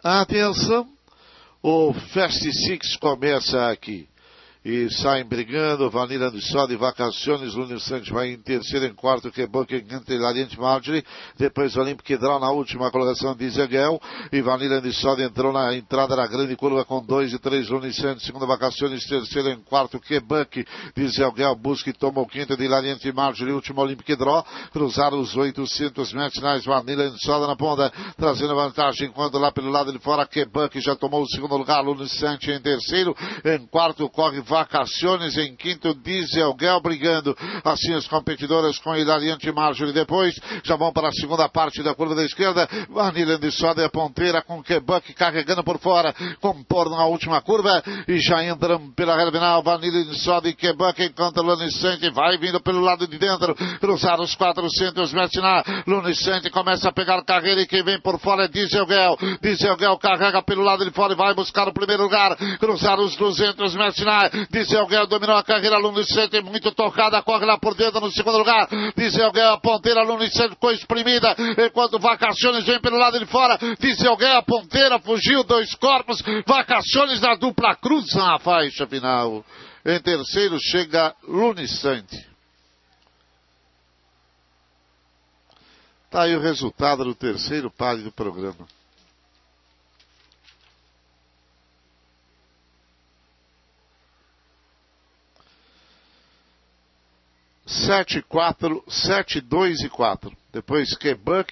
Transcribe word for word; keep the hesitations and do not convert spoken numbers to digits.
Atenção, o Fast Six começa aqui. E saem brigando, Vanilla de Soda e Vacaciones, Lúnio Santos vai em terceiro, em quarto, Quebuck, em quinto, Hilariante Marjorie, depois Olympic Draw na última colocação, Dieselgel, e Vanilla de Soda entrou na entrada da grande curva com dois e três, Lúnio Santos, segunda Vacaciones, terceiro, em quarto, Quebuck, Dieselgel, busca e toma o quinto de Hilariante Marjorie, último Olympic Draw, cruzaram os oitocentos metros finais, Vanilla de Soda na ponta, trazendo vantagem, enquanto lá pelo lado de fora, Quebuck já tomou o segundo lugar, Lúnio Santos em terceiro, em quarto, corre Vacaciones, em quinto, Dieselgel brigando, assim as competidoras com Hilariante Marjorie. Depois já vão para a segunda parte da curva da esquerda, Vanilla de Soda e a ponteira com Quebuck carregando por fora, compor na última curva e já entram pela reta final, Vanilla de Soda e Quebuck, enquanto Lúnio Santos vai vindo pelo lado de dentro, cruzar os quatrocentos metros na Lúnio Santos começa a pegar carreira e quem vem por fora é Dieselgel, Dieselgel carrega pelo lado de fora e vai buscar o primeiro lugar, cruzar os duzentos metros na Dieselgel dominou a carreira, Lúnio Santos muito tocada, corre lá por dentro no segundo lugar, Dieselgel a ponteira, Lúnio Santos ficou exprimida, enquanto Vacaciones vem pelo lado de fora, Dieselgel a ponteira, fugiu, dois corpos, Vacaciones na dupla cruzam a faixa final. Em terceiro chega Lúnio Santos. Tá aí o resultado do terceiro páreo do programa. Sete, quatro, sete, dois e quatro. Depois Quebuck.